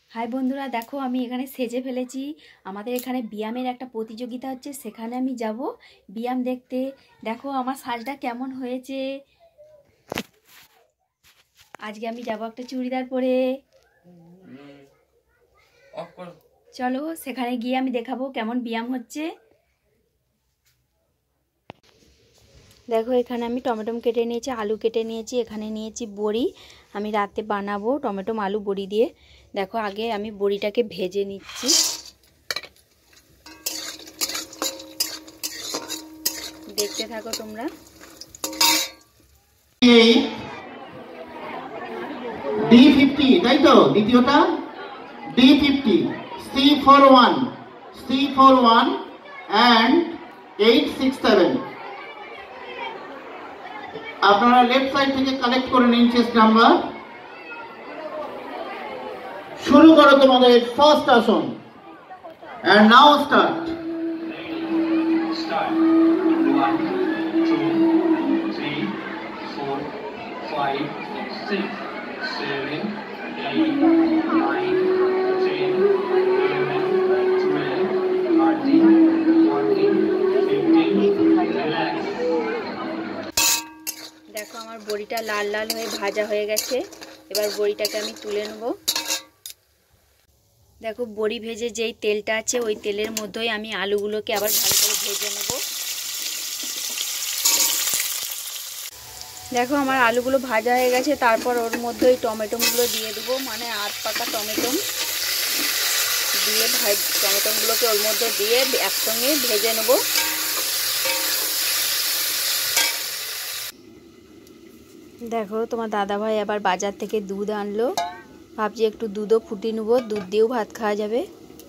High বন্ধুরা, দেখো আমি এখানে সেজে ফেলেছি। আমাদের এখানে ব্যায়ামের একটা প্রতিযোগিতা হচ্ছে, সেখানে আমি যাব ব্যায়াম দেখতে। দেখো আমার সাজটা কেমন হয়েছে। আজকে আমি যাব একটা চুড়িদার পরে। চলো সেখানে গিয়ে আমি দেখাবো কেমন ব্যায়াম হচ্ছে। দেখো এখানে আমি টমেটো কেটে নিয়েছি, আলু কেটে নিয়েছি, এখানে নিয়েছি বড়ি। আমি রাতে বানাবো টমেটো আলু বড়ি দিয়ে। দেখো আগে আমি বড়িটাকে ভেজে নিচ্ছি। দেখতে থাকো তোমরা। D50 তাই তো, দ্বিতীয়টা D50 C41 and 867। আপনারা লেফট সাইড থেকে কালেক্ট করে নিন চেস্ট নাম্বার। শুরু করো তোমাদের ফার্স্ট আসন। And now start. 1 2 3 4 5 6 7 8 9 10 11 12 13 14 15 relax। দেখো আমার বড়িটা লাল লাল হয়ে ভাজা হয়ে গেছে। এবার বড়িটাকে আমি তুলে নেব। দেখো বড়ি ভেজে যেই তেলটা আছে ওই তেলের মধ্যেই আমি আলুগুলোকে আবার ভালো করে ভেজে নেব। দেখো আমার আলুগুলো ভাজা হয়ে গেছে। তারপর ওর মধ্যে ওই টমেটোগুলো দিয়ে দেবো, মানে আধ পাকা টমেটো দিয়ে টমেটোগুলোকে ওর মধ্যে দিয়ে একসঙ্গে ভেজে নেব। দেখো তোমার দাদাভাই আবার বাজার থেকে দুধ আনলো। ভাবছি একটু দুধও ফুটিয়ে নেবো, দুধ দিয়েও ভাত খাওয়া যাবে।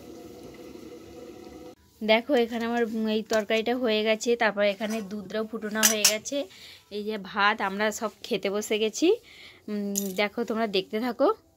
দেখো এখানে আমার এই তরকারিটা হয়ে গেছে। তারপর এখানে দুধটাও ফুটানো হয়ে গেছে। এই যে ভাত, আমরা সব খেতে বসে গেছি। দেখো তোমরা দেখতে থাকো।